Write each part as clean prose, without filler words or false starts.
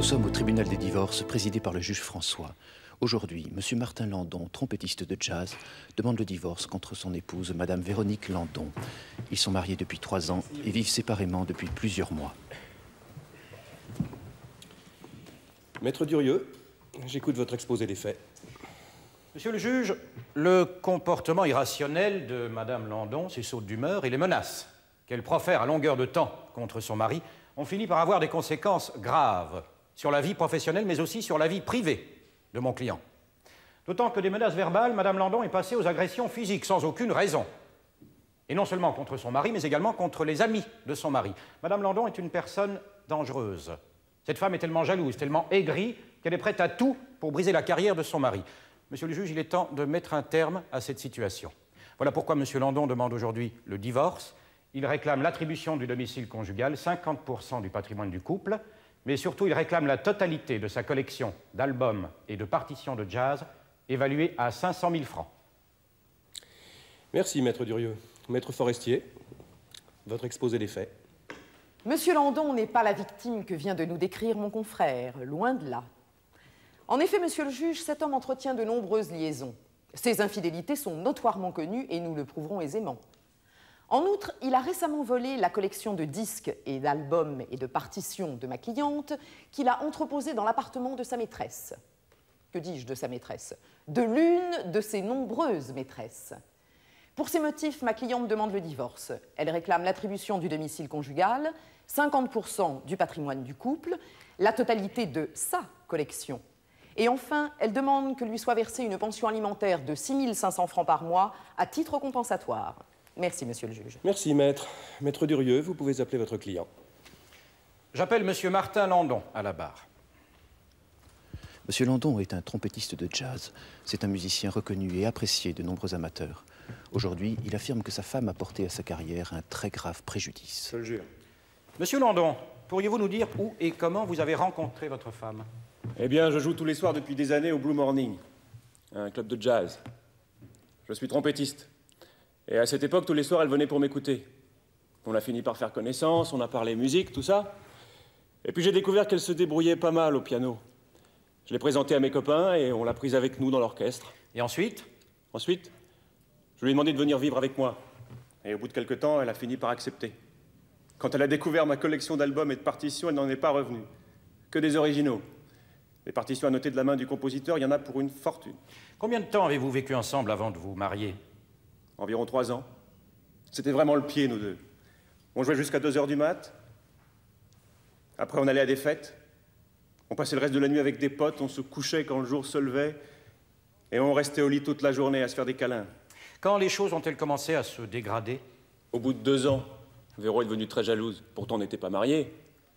sommes au tribunal des divorces présidé par le juge François. Aujourd'hui, M. Martin Landon, trompettiste de jazz, demande le divorce contre son épouse, Mme Véronique Landon. Ils sont mariés depuis 3 ans et vivent séparément depuis plusieurs mois. Maître Durieux, j'écoute votre exposé des faits. Monsieur le juge, le comportement irrationnel de Mme Landon, ses sautes d'humeur et les menaces qu'elle profère à longueur de temps contre son mari ont fini par avoir des conséquences graves sur la vie professionnelle, mais aussi sur la vie privée de mon client. D'autant que des menaces verbales, Mme Landon est passée aux agressions physiques sans aucune raison. Et non seulement contre son mari, mais également contre les amis de son mari. Mme Landon est une personne dangereuse. Cette femme est tellement jalouse, tellement aigrie, qu'elle est prête à tout pour briser la carrière de son mari. Monsieur le juge, il est temps de mettre un terme à cette situation. Voilà pourquoi M. Landon demande aujourd'hui le divorce. Il réclame l'attribution du domicile conjugal, 50% du patrimoine du couple, mais surtout il réclame la totalité de sa collection d'albums et de partitions de jazz, évaluée à 500 000 francs. Merci, Maître Durieux. Maître Forestier, votre exposé des faits. Monsieur Landon n'est pas la victime que vient de nous décrire mon confrère, loin de là. En effet, monsieur le juge, cet homme entretient de nombreuses liaisons. Ses infidélités sont notoirement connues et nous le prouverons aisément. En outre, il a récemment volé la collection de disques et d'albums et de partitions de ma cliente qu'il a entreposée dans l'appartement de sa maîtresse. Que dis-je de sa maîtresse? De l'une de ses nombreuses maîtresses. Pour ces motifs, ma cliente demande le divorce. Elle réclame l'attribution du domicile conjugal, 50% du patrimoine du couple, la totalité de sa collection. Et enfin, elle demande que lui soit versée une pension alimentaire de 6 500 francs par mois à titre compensatoire. Merci, monsieur le juge. Merci, maître. Maître Durieux, vous pouvez appeler votre client. J'appelle M. Martin Landon à la barre. M. Landon est un trompettiste de jazz. C'est un musicien reconnu et apprécié de nombreux amateurs. Aujourd'hui, il affirme que sa femme a porté à sa carrière un très grave préjudice. Je le jure. Monsieur Landon, pourriez-vous nous dire où et comment vous avez rencontré votre femme? Eh bien, je joue tous les soirs depuis des années au Blue Morning, un club de jazz. Je suis trompettiste. Et à cette époque, tous les soirs, elle venait pour m'écouter. On a fini par faire connaissance, on a parlé musique, tout ça. Et puis j'ai découvert qu'elle se débrouillait pas mal au piano. Je l'ai présentée à mes copains et on l'a prise avec nous dans l'orchestre. Et ensuite? Ensuite, je lui ai demandé de venir vivre avec moi. Et au bout de quelque temps, elle a fini par accepter. Quand elle a découvert ma collection d'albums et de partitions, elle n'en est pas revenue. Que des originaux. Les partitions annotées de la main du compositeur, il y en a pour une fortune. Combien de temps avez-vous vécu ensemble avant de vous marier? Environ 3 ans. C'était vraiment le pied, nous deux. On jouait jusqu'à 2 h du mat. Après, on allait à des fêtes. On passait le reste de la nuit avec des potes. On se couchait quand le jour se levait. Et on restait au lit toute la journée à se faire des câlins. Quand les choses ont-elles commencé à se dégrader? Au bout de 2 ans, Véro est devenue très jalouse. Pourtant, on n'était pas mariés.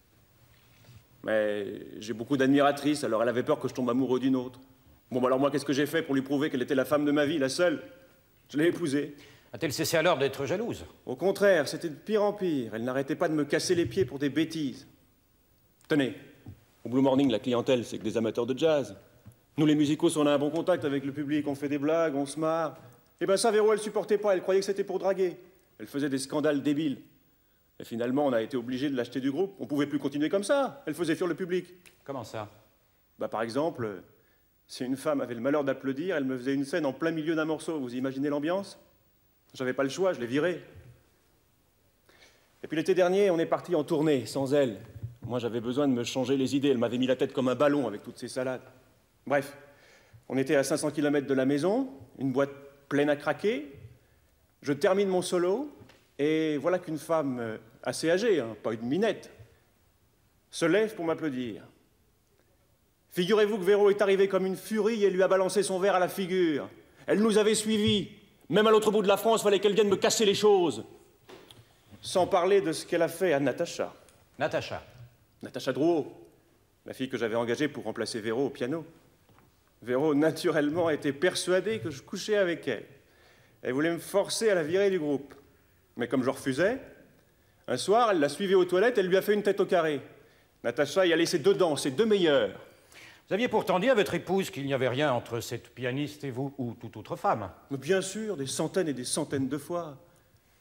Mais j'ai beaucoup d'admiratrices, alors elle avait peur que je tombe amoureux d'une autre. Bon, bah alors moi, qu'est-ce que j'ai fait pour lui prouver qu'elle était la femme de ma vie, la seule? Je l'ai épousée. A-t-elle cessé alors d'être jalouse? Au contraire, c'était de pire en pire. Elle n'arrêtait pas de me casser les pieds pour des bêtises. Tenez, au Blue Morning, la clientèle, c'est que des amateurs de jazz. Nous, les musicos, on a un bon contact avec le public, on fait des blagues, on se marre. Et ben ça, Véro, elle supportait pas, elle croyait que c'était pour draguer. Elle faisait des scandales débiles. Et finalement, on a été obligé de l'acheter du groupe. On pouvait plus continuer comme ça. Elle faisait fuir le public. Comment ça? Bah, par exemple, si une femme avait le malheur d'applaudir, elle me faisait une scène en plein milieu d'un morceau. Vous imaginez l'ambiance? J'avais pas le choix, je l'ai virée. Et puis l'été dernier, on est parti en tournée, sans elle. Moi, j'avais besoin de me changer les idées. Elle m'avait mis la tête comme un ballon avec toutes ces salades. Bref, on était à 500 km de la maison, une boîte pleine à craquer. Je termine mon solo, et voilà qu'une femme assez âgée, hein, pas une minette, se lève pour m'applaudir. Figurez-vous que Véro est arrivée comme une furie et lui a balancé son verre à la figure. Elle nous avait suivis. Même à l'autre bout de la France, il fallait qu'elle vienne me casser les choses. Sans parler de ce qu'elle a fait à Natacha. Natacha? Natacha Drouot, la fille que j'avais engagée pour remplacer Véro au piano. Véro, naturellement, était persuadée que je couchais avec elle. Elle voulait me forcer à la virer du groupe. Mais comme je refusais, un soir, elle l'a suivie aux toilettes, elle lui a fait une tête au carré. Natacha y a laissé 2 dents, ses 2 meilleures. Vous aviez pourtant dit à votre épouse qu'il n'y avait rien entre cette pianiste et vous, ou toute autre femme. Mais bien sûr, des centaines et des centaines de fois.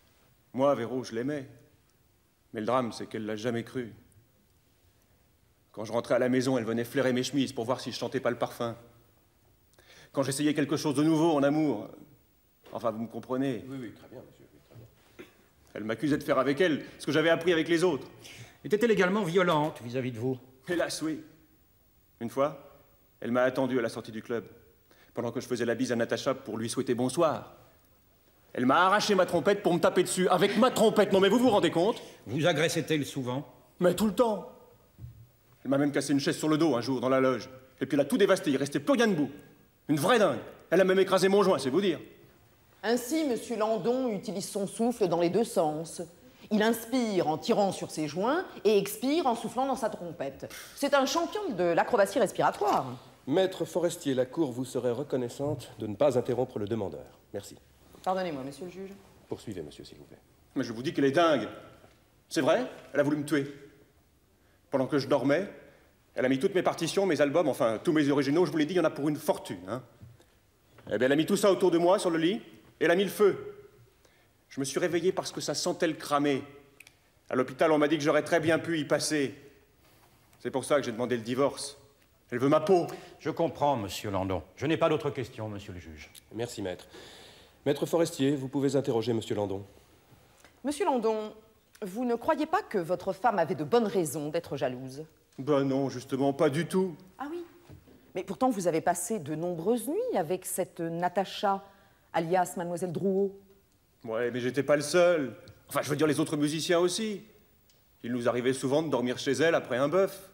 Moi, Véro, je l'aimais. Mais le drame, c'est qu'elle l'a jamais cru. Quand je rentrais à la maison, elle venait flairer mes chemises pour voir si je chantais pas le parfum. Quand j'essayais quelque chose de nouveau en amour, enfin, vous me comprenez. Oui, oui, très bien, monsieur, oui, très bien. Elle m'accusait de faire avec elle ce que j'avais appris avec les autres. Était-elle également violente vis-à-vis de vous? Hélas, oui. Une fois, elle m'a attendu à la sortie du club, pendant que je faisais la bise à Natacha pour lui souhaiter bonsoir. Elle m'a arraché ma trompette pour me taper dessus, avec ma trompette. Non, mais vous vous rendez compte? Vous agressait-elle souvent? Mais tout le temps. Elle m'a même cassé une chaise sur le dos un jour, dans la loge. Et puis elle a tout dévasté, il restait plus rien debout. Une vraie dingue. Elle a même écrasé mon joint, c'est vous dire. Ainsi, Monsieur Landon utilise son souffle dans les deux sens. Il inspire en tirant sur ses joints et expire en soufflant dans sa trompette. C'est un champion de l'acrobatie respiratoire. Maître Forestier, la Cour vous serait reconnaissante de ne pas interrompre le demandeur. Merci. Pardonnez-moi, monsieur le juge. Poursuivez, monsieur, s'il vous plaît. Mais je vous dis qu'elle est dingue. C'est vrai, elle a voulu me tuer. Pendant que je dormais, elle a mis toutes mes partitions, mes albums, enfin, tous mes originaux, je vous l'ai dit, il y en a pour une fortune, hein. Eh bien, elle a mis tout ça autour de moi, sur le lit, et elle a mis le feu. Je me suis réveillé parce que ça sentait le cramer. À l'hôpital, on m'a dit que j'aurais très bien pu y passer. C'est pour ça que j'ai demandé le divorce. Elle veut ma peau. Je comprends, monsieur Landon. Je n'ai pas d'autres questions, monsieur le juge. Merci, maître. Maître Forestier, vous pouvez interroger monsieur Landon. Monsieur Landon, vous ne croyez pas que votre femme avait de bonnes raisons d'être jalouse? Ben non, justement, pas du tout. Ah oui. Mais pourtant, vous avez passé de nombreuses nuits avec cette Natacha, alias Mademoiselle Drouot. Ouais, mais j'étais pas le seul. Enfin, je veux dire les autres musiciens aussi. Il nous arrivait souvent de dormir chez elle après un bœuf.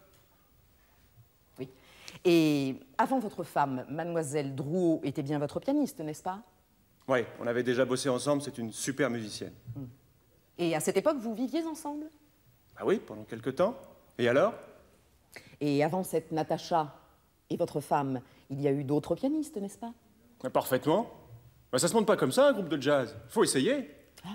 Oui. Et avant votre femme, Mademoiselle Drouot était bien votre pianiste, n'est-ce pas? Ouais, on avait déjà bossé ensemble, c'est une super musicienne. Et à cette époque, vous viviez ensemble? Ah oui, pendant quelque temps. Et alors? Et avant cette Natacha et votre femme, il y a eu d'autres pianistes, n'est-ce pas? Parfaitement. Ben, ça se monte pas comme ça, un groupe de jazz. Faut essayer.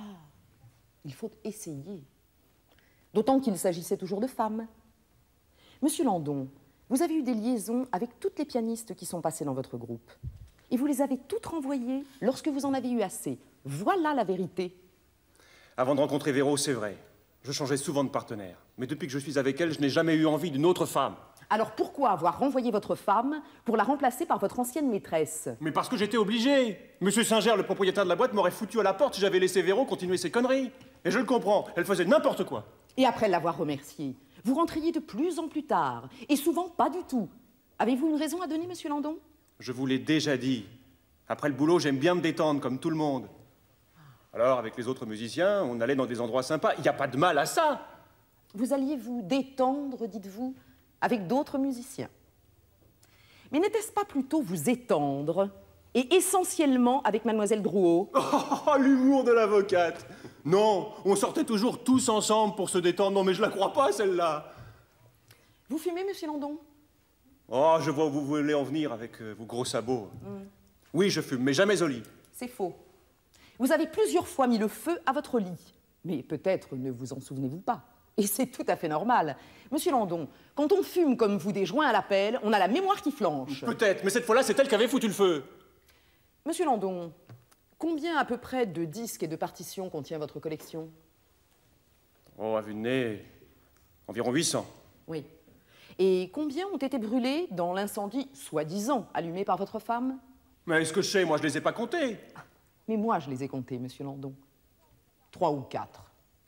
Il faut essayer. D'autant qu'il s'agissait toujours de femmes. Monsieur Landon, vous avez eu des liaisons avec toutes les pianistes qui sont passées dans votre groupe. Et vous les avez toutes renvoyées lorsque vous en avez eu assez. Voilà la vérité. Avant de rencontrer Véro, c'est vrai. Je changeais souvent de partenaire. Mais depuis que je suis avec elle, je n'ai jamais eu envie d'une autre femme. Alors pourquoi avoir renvoyé votre femme pour la remplacer par votre ancienne maîtresse? Mais parce que j'étais obligé. Monsieur Singer, le propriétaire de la boîte, m'aurait foutu à la porte si j'avais laissé Véro continuer ses conneries. Et je le comprends, elle faisait n'importe quoi. Et après l'avoir remerciée, vous rentriez de plus en plus tard, et souvent pas du tout. Avez-vous une raison à donner, monsieur Landon? Je vous l'ai déjà dit. Après le boulot, j'aime bien me détendre, comme tout le monde. Alors, avec les autres musiciens, on allait dans des endroits sympas. Il n'y a pas de mal à ça. Vous alliez vous détendre, dites-vous, avec d'autres musiciens. Mais n'était-ce pas plutôt vous étendre, et essentiellement avec Mademoiselle Drouot? Oh, l'humour de l'avocate. Non, on sortait toujours tous ensemble pour se détendre. Non, mais je la crois pas, celle-là. Vous fumez, monsieur Landon? Oh, je vois où vous voulez en venir avec vos gros sabots. Oui, je fume, mais jamais au lit. C'est faux. Vous avez plusieurs fois mis le feu à votre lit. Mais peut-être ne vous en souvenez-vous pas. Et c'est tout à fait normal. Monsieur Landon, quand on fume comme vous des joints à la pelle, on a la mémoire qui flanche. Peut-être, mais cette fois-là, c'est elle qui avait foutu le feu. Monsieur Landon, combien à peu près de disques et de partitions contient votre collection? Oh, à vue de nez, environ 800. Oui. Et combien ont été brûlés dans l'incendie, soi-disant, allumé par votre femme? Mais est-ce que je sais, moi, je les ai pas comptés. Mais moi, je les ai comptés, monsieur Landon. 3 ou 4.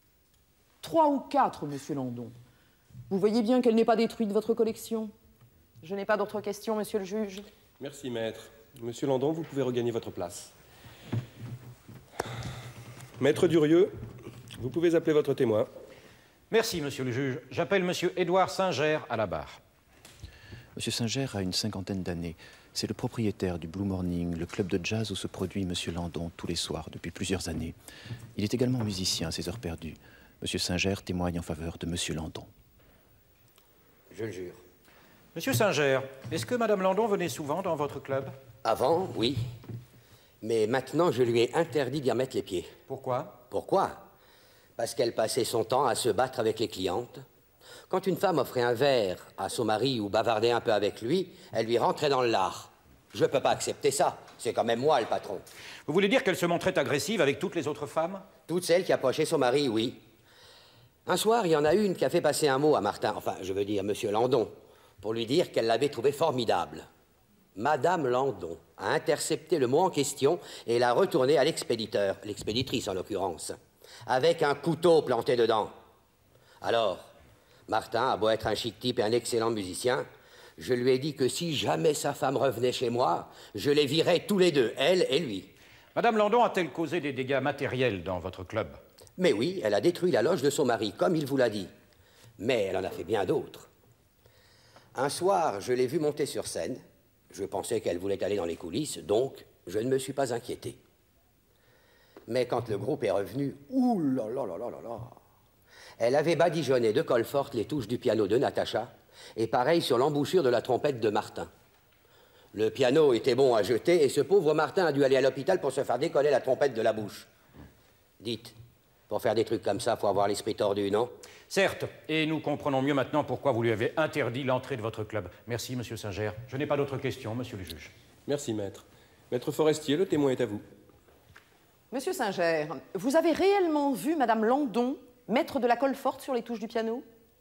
3 ou 4, monsieur Landon. Vous voyez bien qu'elle n'est pas détruite, votre collection. Je n'ai pas d'autres questions, monsieur le juge. Merci, maître. Monsieur Landon, vous pouvez regagner votre place. Maître Durieux, vous pouvez appeler votre témoin. Merci, monsieur le juge. J'appelle monsieur Édouard Singer à la barre. Monsieur Singer a une cinquantaine d'années. C'est le propriétaire du Blue Morning, le club de jazz où se produit Monsieur Landon tous les soirs depuis plusieurs années. Il est également musicien à ses heures perdues. Monsieur Singer témoigne en faveur de Monsieur Landon. Je le jure. Monsieur Singer, est-ce que madame Landon venait souvent dans votre club? Avant, oui. Mais maintenant, je lui ai interdit d'y remettre les pieds. Pourquoi? Pourquoi? Parce qu'elle passait son temps à se battre avec les clientes. Quand une femme offrait un verre à son mari ou bavardait un peu avec lui, elle lui rentrait dans le lard. Je ne peux pas accepter ça. C'est quand même moi le patron. Vous voulez dire qu'elle se montrait agressive avec toutes les autres femmes? Toutes celles qui approchaient son mari, oui. Un soir, il y en a une qui a fait passer un mot à Martin, enfin, je veux dire, Monsieur Landon, pour lui dire qu'elle l'avait trouvé formidable. Madame Landon a intercepté le mot en question et l'a retourné à l'expéditeur, l'expéditrice en l'occurrence, avec un couteau planté dedans. Alors, Martin a beau être un chic type et un excellent musicien, je lui ai dit que si jamais sa femme revenait chez moi, je les virais tous les deux, elle et lui. Madame Landon a-t-elle causé des dégâts matériels dans votre club? Mais oui, elle a détruit la loge de son mari, comme il vous l'a dit. Mais elle en a fait bien d'autres. Un soir, je l'ai vue monter sur scène. Je pensais qu'elle voulait aller dans les coulisses, donc je ne me suis pas inquiété. Mais quand le groupe est revenu, ouh là là là là là là, elle avait badigeonné de colle forte les touches du piano de Natacha, et pareil sur l'embouchure de la trompette de Martin. Le piano était bon à jeter, et ce pauvre Martin a dû aller à l'hôpital pour se faire décoller la trompette de la bouche. Dites, pour faire des trucs comme ça, faut avoir l'esprit tordu, non? Certes, et nous comprenons mieux maintenant pourquoi vous lui avez interdit l'entrée de votre club. Merci, monsieur Singer. Je n'ai pas d'autres questions, monsieur le juge. Merci, maître. Maître Forestier, le témoin est à vous. Monsieur Singer, vous avez réellement vu Madame Landon mettre de la colle forte sur les touches du piano?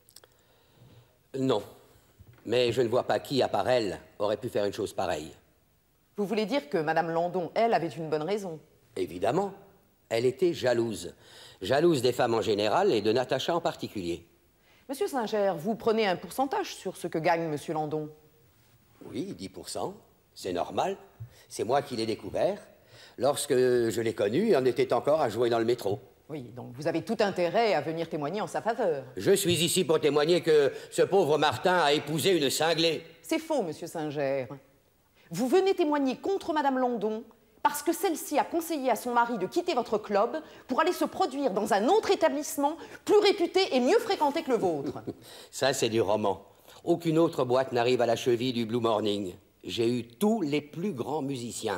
Non. Mais je ne vois pas qui, à part elle, aurait pu faire une chose pareille. Vous voulez dire que Madame Landon, elle, avait une bonne raison? Évidemment. Elle était jalouse. Jalouse des femmes en général et de Natacha en particulier. Monsieur Singer, vous prenez un pourcentage sur ce que gagne Monsieur Landon? Oui, 10%. C'est normal. C'est moi qui l'ai découvert. Lorsque je l'ai connu, il en était encore à jouer dans le métro. Oui, donc vous avez tout intérêt à venir témoigner en sa faveur. Je suis ici pour témoigner que ce pauvre Martin a épousé une cinglée. C'est faux, Monsieur Singer. Vous venez témoigner contre Madame Landon parce que celle-ci a conseillé à son mari de quitter votre club pour aller se produire dans un autre établissement plus réputé et mieux fréquenté que le vôtre. Ça, c'est du roman. Aucune autre boîte n'arrive à la cheville du Blue Morning. J'ai eu tous les plus grands musiciens.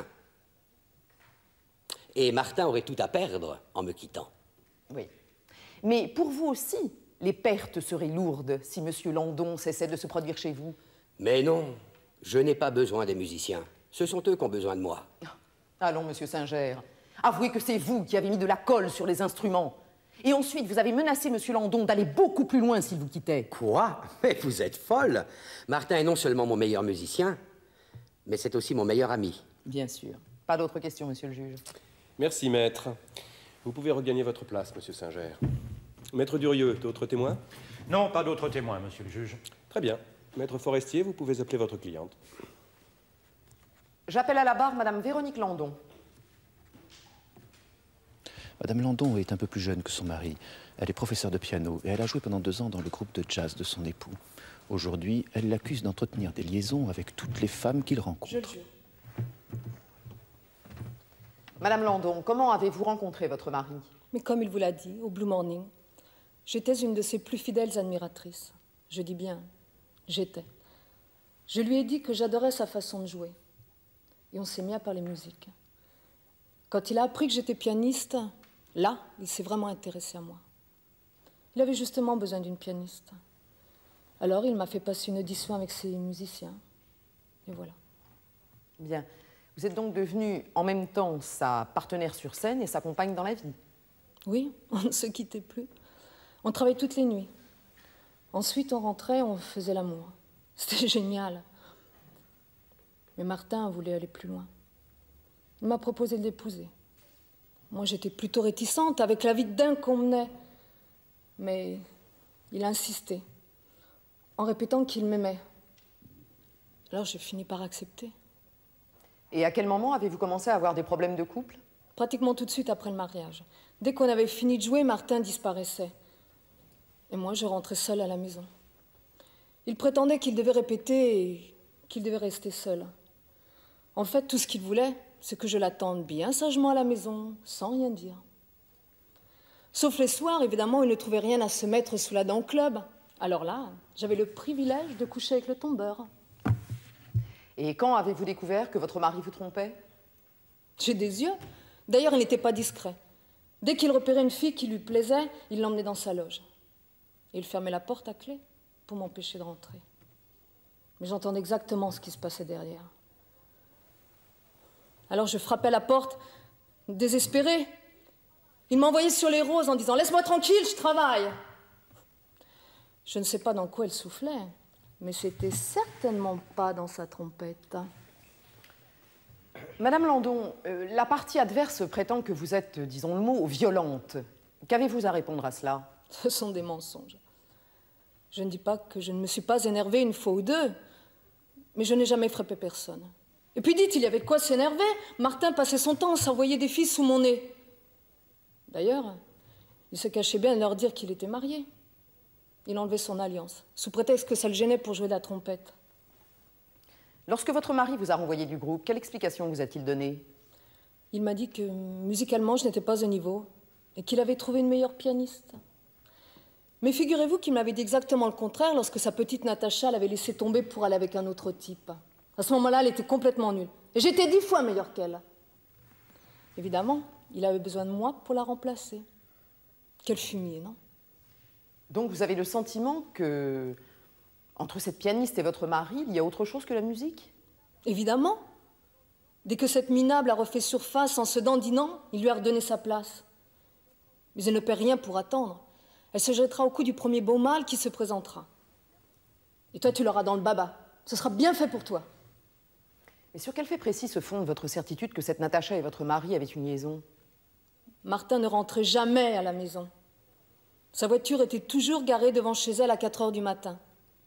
Et Martin aurait tout à perdre en me quittant. Oui. Mais pour vous aussi, les pertes seraient lourdes si Monsieur Landon cessait de se produire chez vous. Mais non, je n'ai pas besoin des musiciens. Ce sont eux qui ont besoin de moi. Allons, Monsieur Singer, avouez que c'est vous qui avez mis de la colle sur les instruments. Et ensuite, vous avez menacé Monsieur Landon d'aller beaucoup plus loin s'il vous quittait. Quoi? Mais vous êtes folle! Martin est non seulement mon meilleur musicien, mais c'est aussi mon meilleur ami. Bien sûr. Pas d'autres questions, Monsieur le juge. Merci, maître. Vous pouvez regagner votre place, monsieur Singer. Maître Durieux, d'autres témoins? Non, pas d'autres témoins, monsieur le juge. Très bien. Maître Forestier, vous pouvez appeler votre cliente. J'appelle à la barre Madame Véronique Landon. Madame Landon est un peu plus jeune que son mari. Elle est professeure de piano et elle a joué pendant 2 ans dans le groupe de jazz de son époux. Aujourd'hui, elle l'accuse d'entretenir des liaisons avec toutes les femmes qu'il rencontre. Je le jure. Madame Landon, comment avez-vous rencontré votre mari? Mais comme il vous l'a dit, au Blue Morning, j'étais une de ses plus fidèles admiratrices. Je dis bien, j'étais. Je lui ai dit que j'adorais sa façon de jouer. Et on s'est mis à parler musique. Quand il a appris que j'étais pianiste, là, il s'est vraiment intéressé à moi. Il avait justement besoin d'une pianiste. Alors, il m'a fait passer une audition avec ses musiciens. Et voilà. Bien. Vous êtes donc devenue en même temps sa partenaire sur scène et sa compagne dans la vie? Oui, on ne se quittait plus. On travaillait toutes les nuits. Ensuite, on rentrait, on faisait l'amour. C'était génial. Mais Martin voulait aller plus loin. Il m'a proposé de l'épouser. Moi, j'étais plutôt réticente avec la vie de dingue qu'on menait. Mais il a insisté, en répétant qu'il m'aimait. Alors, j'ai fini par accepter. Et à quel moment avez-vous commencé à avoir des problèmes de couple? Pratiquement tout de suite après le mariage. Dès qu'on avait fini de jouer, Martin disparaissait. Et moi, je rentrais seule à la maison. Il prétendait qu'il devait répéter et qu'il devait rester seul. En fait, tout ce qu'il voulait, c'est que je l'attende bien sagement à la maison, sans rien dire. Sauf les soirs, évidemment, il ne trouvait rien à se mettre sous la dent au club. Alors là, j'avais le privilège de coucher avec le tombeur. Et quand avez-vous découvert que votre mari vous trompait? J'ai des yeux. D'ailleurs, il n'était pas discret. Dès qu'il repérait une fille qui lui plaisait, il l'emmenait dans sa loge. Et il fermait la porte à clé pour m'empêcher de rentrer. Mais j'entendais exactement ce qui se passait derrière. Alors je frappais à la porte, désespérée. Il m'envoyait sur les roses en disant « Laisse-moi tranquille, je travaille !» Je ne sais pas dans quoi elle soufflait, mais c'était certainement pas dans sa trompette. Madame Landon, la partie adverse prétend que vous êtes, disons le mot, violente. Qu'avez-vous à répondre à cela? Ce sont des mensonges. Je ne dis pas que je ne me suis pas énervée une fois ou deux, mais je n'ai jamais frappé personne. Et puis dites, il y avait de quoi s'énerver. Martin passait son temps à s'envoyer des filles sous mon nez. D'ailleurs, il se cachait bien de leur dire qu'il était marié. Il enlevait son alliance, sous prétexte que ça le gênait pour jouer de la trompette. Lorsque votre mari vous a renvoyé du groupe, quelle explication vous a-t-il donnée? Il m'a dit que musicalement, je n'étais pas au niveau et qu'il avait trouvé une meilleure pianiste. Mais figurez-vous qu'il m'avait dit exactement le contraire lorsque sa petite Natacha l'avait laissé tomber pour aller avec un autre type. À ce moment-là, elle était complètement nulle. Et j'étais 10 fois meilleure qu'elle. Évidemment, il avait besoin de moi pour la remplacer. Quel fumier, non? Donc vous avez le sentiment que, entre cette pianiste et votre mari, il y a autre chose que la musique? Évidemment. Dès que cette minable a refait surface en se dandinant, il lui a redonné sa place. Mais elle ne paie rien pour attendre. Elle se jettera au cou du premier beau mâle qui se présentera. Et toi, tu l'auras dans le baba. Ce sera bien fait pour toi. Et sur quel fait précis se fonde votre certitude que cette Natacha et votre mari avaient une liaison? Martin ne rentrait jamais à la maison. Sa voiture était toujours garée devant chez elle à 4 heures du matin.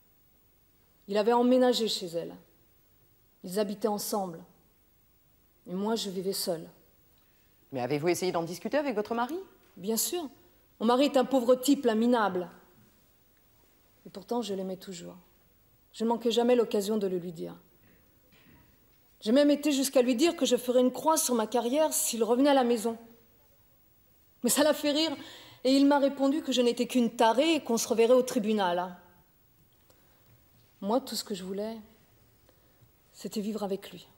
Il avait emménagé chez elle. Ils habitaient ensemble. Et moi, je vivais seule. Mais avez-vous essayé d'en discuter avec votre mari? Bien sûr. Mon mari est un pauvre type, un minable. Et pourtant, je l'aimais toujours. Je ne manquais jamais l'occasion de le lui dire. J'ai même été jusqu'à lui dire que je ferais une croix sur ma carrière s'il revenait à la maison. Mais ça l'a fait rire, et il m'a répondu que je n'étais qu'une tarée et qu'on se reverrait au tribunal. Moi, tout ce que je voulais, c'était vivre avec lui.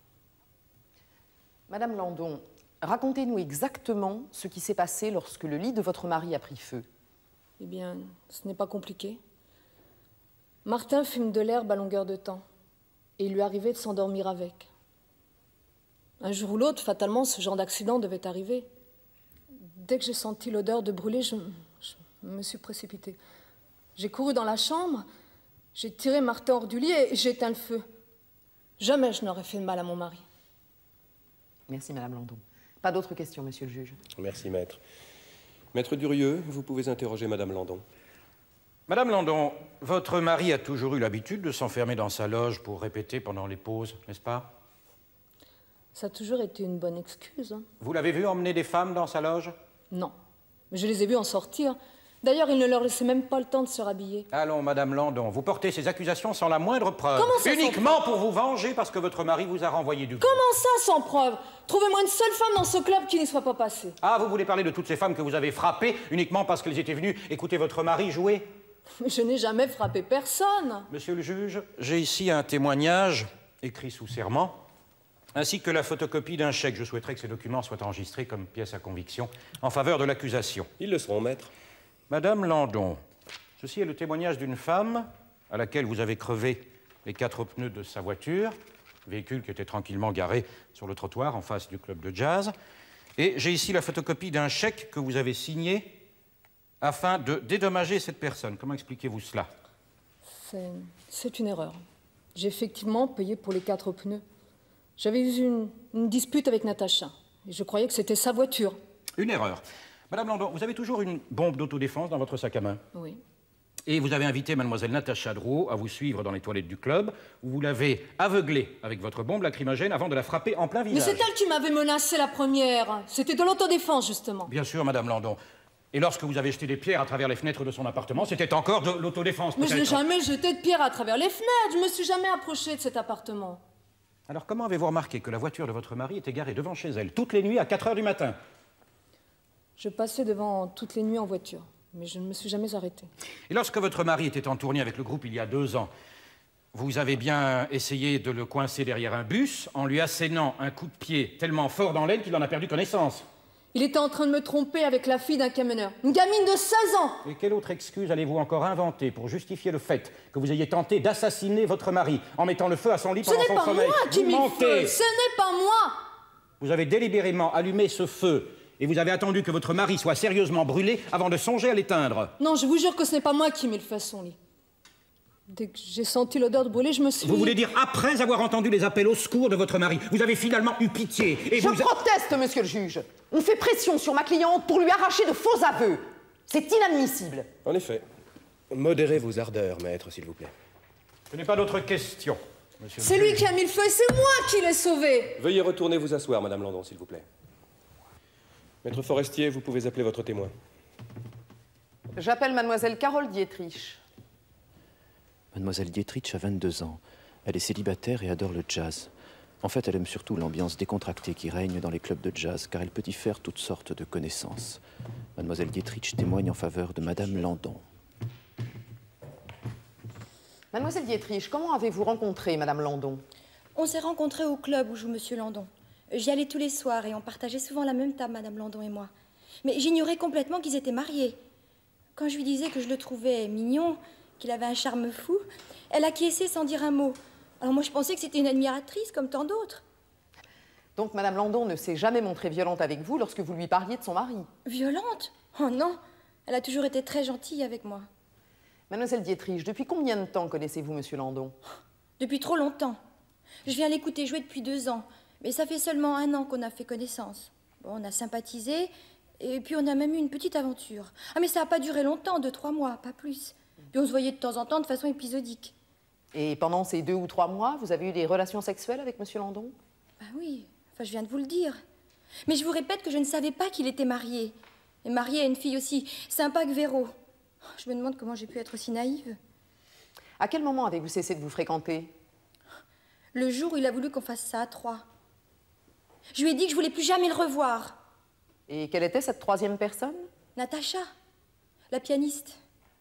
Madame Landon, racontez-nous exactement ce qui s'est passé lorsque le lit de votre mari a pris feu. Eh bien, ce n'est pas compliqué. Martin fume de l'herbe à longueur de temps, et il lui arrivait de s'endormir avec. Un jour ou l'autre, fatalement, ce genre d'accident devait arriver. Dès que j'ai senti l'odeur de brûlé, je me suis précipitée. J'ai couru dans la chambre, j'ai tiré Martin hors du lit et j'ai éteint le feu. Jamais je n'aurais fait de mal à mon mari. Merci, Madame Landon. Pas d'autres questions, Monsieur le juge. Merci, maître. Maître Durieux, vous pouvez interroger Madame Landon. Madame Landon, votre mari a toujours eu l'habitude de s'enfermer dans sa loge pour répéter pendant les pauses, n'est-ce pas? Ça a toujours été une bonne excuse. Vous l'avez vu emmener des femmes dans sa loge? Non, mais je les ai vus en sortir. D'ailleurs, il ne leur laissait même pas le temps de se rhabiller. Allons, Madame Landon, vous portez ces accusations sans la moindre preuve. Comment ça, uniquement pour vous venger parce que votre mari vous a renvoyé du groupe. Comment ça, sans preuve? Trouvez-moi une seule femme dans ce club qui n'y soit pas passée. Ah, vous voulez parler de toutes ces femmes que vous avez frappées uniquement parce qu'elles étaient venues écouter votre mari jouer? Mais je n'ai jamais frappé personne. Monsieur le juge, j'ai ici un témoignage écrit sous serment, ainsi que la photocopie d'un chèque. Je souhaiterais que ces documents soient enregistrés comme pièce à conviction en faveur de l'accusation. Ils le seront, maître. Madame Landon, ceci est le témoignage d'une femme à laquelle vous avez crevé les 4 pneus de sa voiture, véhicule qui était tranquillement garé sur le trottoir en face du club de jazz. Et j'ai ici la photocopie d'un chèque que vous avez signé afin de dédommager cette personne. Comment expliquez-vous cela? C'est une erreur. J'ai effectivement payé pour les 4 pneus. J'avais eu une dispute avec Natacha. Et je croyais que c'était sa voiture. Une erreur. Madame Landon, vous avez toujours une bombe d'autodéfense dans votre sac à main? Oui. Et vous avez invité mademoiselle Natacha Drouot à vous suivre dans les toilettes du club, où vous l'avez aveuglée avec votre bombe lacrymogène avant de la frapper en plein visage. Mais c'est elle qui m'avait menacé la première. C'était de l'autodéfense, justement. Bien sûr, Madame Landon. Et lorsque vous avez jeté des pierres à travers les fenêtres de son appartement, c'était encore de l'autodéfense, Mais peut-être. je n'ai jamais jeté de pierre à travers les fenêtres. Je me suis jamais approchée de cet appartement. Alors comment avez-vous remarqué que la voiture de votre mari était garée devant chez elle, toutes les nuits à 4 heures du matin? Je passais devant toutes les nuits en voiture, mais je ne me suis jamais arrêtée. Et lorsque votre mari était en tournée avec le groupe il y a 2 ans, vous avez bien essayé de le coincer derrière un bus en lui assénant un coup de pied tellement fort dans l'aile qu'il en a perdu connaissance. Il était en train de me tromper avec la fille d'un camionneur, une gamine de 16 ans. Et quelle autre excuse allez-vous encore inventer pour justifier le fait que vous ayez tenté d'assassiner votre mari en mettant le feu à son lit pendant son sommeil? Ce n'est pas moi qui ai mis le feu, ce n'est pas moi. Vous avez délibérément allumé ce feu et vous avez attendu que votre mari soit sérieusement brûlé avant de songer à l'éteindre. Non, je vous jure que ce n'est pas moi qui ai mis le feu à son lit. Dès que j'ai senti l'odeur de brûlé, je me suis... Vous voulez dire après avoir entendu les appels au secours de votre mari, vous avez finalement eu pitié et Je proteste, monsieur le juge. On fait pression sur ma cliente pour lui arracher de faux aveux. C'est inadmissible. En effet. Modérez vos ardeurs, maître, s'il vous plaît. Je n'ai pas d'autres questions, monsieur. C'est lui qui a mis le feu et c'est moi qui l'ai sauvé. Veuillez retourner vous asseoir, madame Landon, s'il vous plaît. Maître Forestier, vous pouvez appeler votre témoin. J'appelle mademoiselle Carole Dietrich. Mademoiselle Dietrich a 22 ans. Elle est célibataire et adore le jazz. En fait, elle aime surtout l'ambiance décontractée qui règne dans les clubs de jazz, car elle peut y faire toutes sortes de connaissances. Mademoiselle Dietrich témoigne en faveur de Madame Landon. Mademoiselle Dietrich, comment avez-vous rencontré Madame Landon? On s'est rencontrés au club où joue Monsieur Landon. J'y allais tous les soirs et on partageait souvent la même table, Madame Landon et moi. Mais j'ignorais complètement qu'ils étaient mariés. Quand je lui disais que je le trouvais mignon, qu'il avait un charme fou, elle acquiesçait sans dire un mot. Alors moi, je pensais que c'était une admiratrice comme tant d'autres. Donc Madame Landon ne s'est jamais montrée violente avec vous lorsque vous lui parliez de son mari? Violente? Oh non, elle a toujours été très gentille avec moi. Mademoiselle Dietrich, depuis combien de temps connaissez-vous Monsieur Landon? Depuis trop longtemps. Je viens l'écouter jouer depuis 2 ans, mais ça fait seulement 1 an qu'on a fait connaissance. Bon, on a sympathisé, et puis on a même eu une petite aventure. Ah, mais ça n'a pas duré longtemps, 2-3 mois, pas plus. Puis on se voyait de temps en temps de façon épisodique. Et pendant ces 2 ou 3 mois, vous avez eu des relations sexuelles avec Monsieur Landon? Ah oui, enfin je viens de vous le dire. Mais je vous répète que je ne savais pas qu'il était marié. Et marié à une fille aussi sympa que Véro. Je me demande comment j'ai pu être aussi naïve. À quel moment avez-vous cessé de vous fréquenter? Le jour où il a voulu qu'on fasse ça à 3. Je lui ai dit que je voulais plus jamais le revoir. Et quelle était cette 3e personne? Natacha, la pianiste.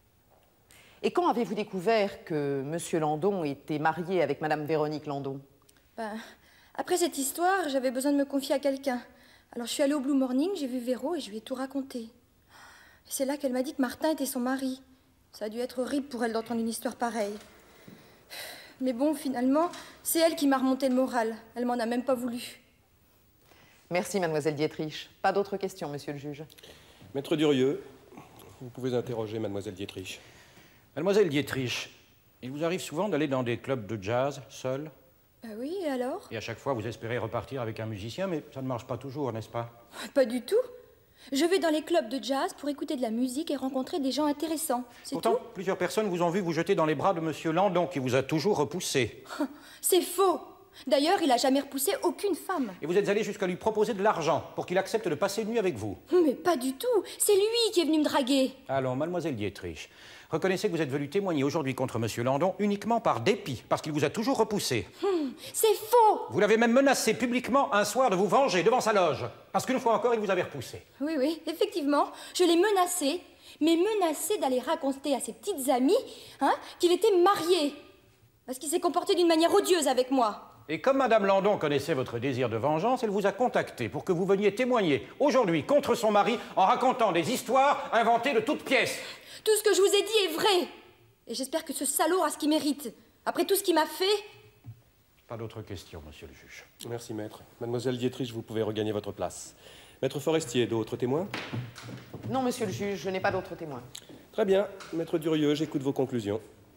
Et quand avez-vous découvert que Monsieur Landon était marié avec Madame Véronique Landon? Ben, après cette histoire, j'avais besoin de me confier à quelqu'un. Alors je suis allée au Blue Morning, j'ai vu Véro et je lui ai tout raconté. C'est là qu'elle m'a dit que Martin était son mari. Ça a dû être horrible pour elle d'entendre une histoire pareille. Mais bon, finalement, c'est elle qui m'a remonté le moral. Elle m'en a même pas voulu. Merci, Mademoiselle Dietrich. Pas d'autres questions, Monsieur le juge. Maître Durieux, vous pouvez interroger Mademoiselle Dietrich. Mademoiselle Dietrich, il vous arrive souvent d'aller dans des clubs de jazz, seul? Oui, et alors? Et à chaque fois, vous espérez repartir avec un musicien, mais ça ne marche pas toujours, n'est-ce pas? Pas du tout. Je vais dans les clubs de jazz pour écouter de la musique et rencontrer des gens intéressants. C'est tout. Pourtant, plusieurs personnes vous ont vu vous jeter dans les bras de Monsieur Landon, qui vous a toujours repoussé. C'est faux. D'ailleurs, il n'a jamais repoussé aucune femme. Et vous êtes allé jusqu'à lui proposer de l'argent pour qu'il accepte de passer une nuit avec vous. Mais pas du tout. C'est lui qui est venu me draguer. Allons, Mademoiselle Dietrich, reconnaissez que vous êtes venue témoigner aujourd'hui contre Monsieur Landon uniquement par dépit, parce qu'il vous a toujours repoussé. C'est faux. Vous l'avez même menacé publiquement un soir de vous venger devant sa loge, parce qu'une fois encore, il vous avait repoussé. Oui, effectivement, je l'ai menacé, mais menacé d'aller raconter à ses petites amies qu'il était marié, parce qu'il s'est comporté d'une manière odieuse avec moi. Et comme Madame Landon connaissait votre désir de vengeance, elle vous a contacté pour que vous veniez témoigner aujourd'hui contre son mari en racontant des histoires inventées de toutes pièces. Tout ce que je vous ai dit est vrai. Et j'espère que ce salaud a ce qu'il mérite. Après tout ce qu'il m'a fait... Pas d'autres questions, Monsieur le juge. Merci, maître. Mademoiselle Dietrich, vous pouvez regagner votre place. Maître Forestier, d'autres témoins? Non, Monsieur le juge, je n'ai pas d'autres témoins. Très bien. Maître Durieux, j'écoute vos conclusions.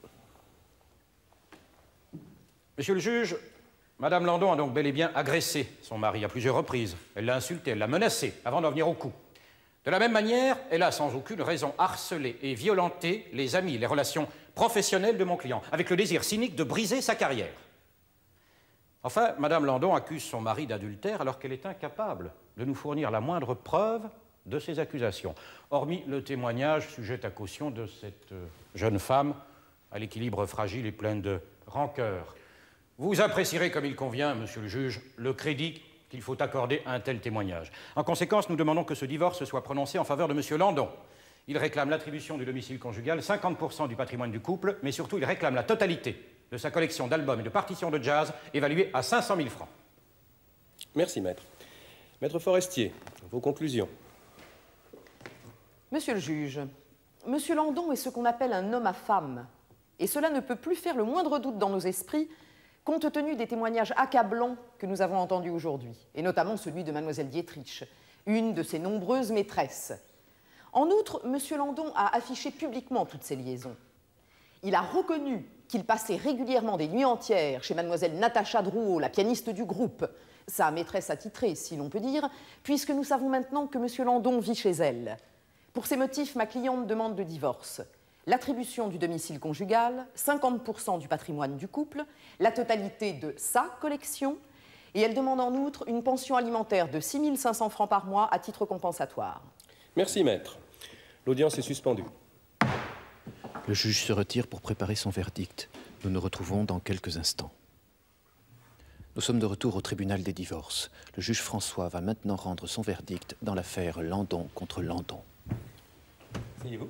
Monsieur le juge, Madame Landon a donc bel et bien agressé son mari à plusieurs reprises. Elle l'a insulté, elle l'a menacé, avant d'en venir au coup. De la même manière, elle a sans aucune raison harcelé et violenté les amis, les relations professionnelles de mon client, avec le désir cynique de briser sa carrière. Enfin, Madame Landon accuse son mari d'adultère alors qu'elle est incapable de nous fournir la moindre preuve de ces accusations, hormis le témoignage sujet à caution de cette jeune femme à l'équilibre fragile et pleine de rancœur. Vous apprécierez comme il convient, Monsieur le juge, le crédit qu'il faut accorder à un tel témoignage. En conséquence, nous demandons que ce divorce soit prononcé en faveur de Monsieur Landon. Il réclame l'attribution du domicile conjugal, 50% du patrimoine du couple, mais surtout il réclame la totalité de sa collection d'albums et de partitions de jazz évaluée à 500 000 francs. Merci, maître. Maître Forestier, vos conclusions. Monsieur le juge, Monsieur Landon est ce qu'on appelle un homme à femme. Et cela ne peut plus faire le moindre doute dans nos esprits, compte tenu des témoignages accablants que nous avons entendus aujourd'hui, et notamment celui de Mademoiselle Dietrich, une de ses nombreuses maîtresses. En outre, Monsieur Landon a affiché publiquement toutes ces liaisons. Il a reconnu qu'il passait régulièrement des nuits entières chez mademoiselle Natacha Drouot, la pianiste du groupe, sa maîtresse attitrée, si l'on peut dire, puisque nous savons maintenant que M. Landon vit chez elle. Pour ces motifs, ma cliente demande le divorce. L'attribution du domicile conjugal, 50% du patrimoine du couple, la totalité de sa collection, et elle demande en outre une pension alimentaire de 6 500 francs par mois à titre compensatoire. Merci, maître. L'audience est suspendue. Le juge se retire pour préparer son verdict. Nous nous retrouvons dans quelques instants. Nous sommes de retour au tribunal des divorces. Le juge François va maintenant rendre son verdict dans l'affaire Landon contre Landon. Asseyez-vous.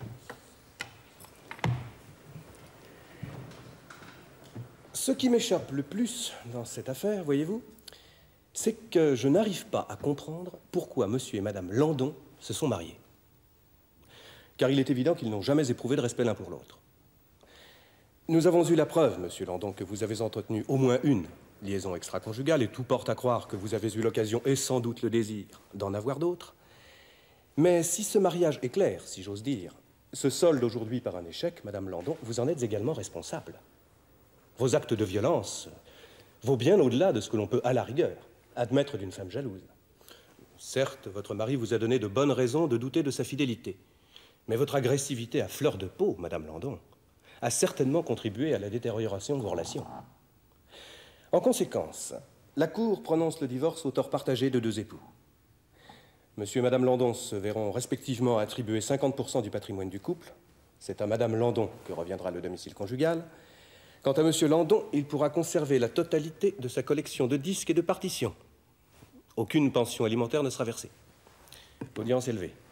Ce qui m'échappe le plus dans cette affaire, voyez-vous, c'est que je n'arrive pas à comprendre pourquoi monsieur et madame Landon se sont mariés. Car il est évident qu'ils n'ont jamais éprouvé de respect l'un pour l'autre. Nous avons eu la preuve, monsieur Landon, que vous avez entretenu au moins une liaison extra-conjugale, et tout porte à croire que vous avez eu l'occasion, et sans doute le désir, d'en avoir d'autres. Mais si ce mariage est clair, si j'ose dire, se solde aujourd'hui par un échec, madame Landon, vous en êtes également responsable. Vos actes de violence vont bien au-delà de ce que l'on peut, à la rigueur, admettre d'une femme jalouse. Certes, votre mari vous a donné de bonnes raisons de douter de sa fidélité, mais votre agressivité à fleur de peau, madame Landon, a certainement contribué à la détérioration de vos relations. En conséquence, la Cour prononce le divorce au tort partagé de deux époux. Monsieur et madame Landon se verront respectivement attribuer 50% du patrimoine du couple. C'est à madame Landon que reviendra le domicile conjugal. Quant à monsieur Landon, il pourra conserver la totalité de sa collection de disques et de partitions. Aucune pension alimentaire ne sera versée. L'audience est levée.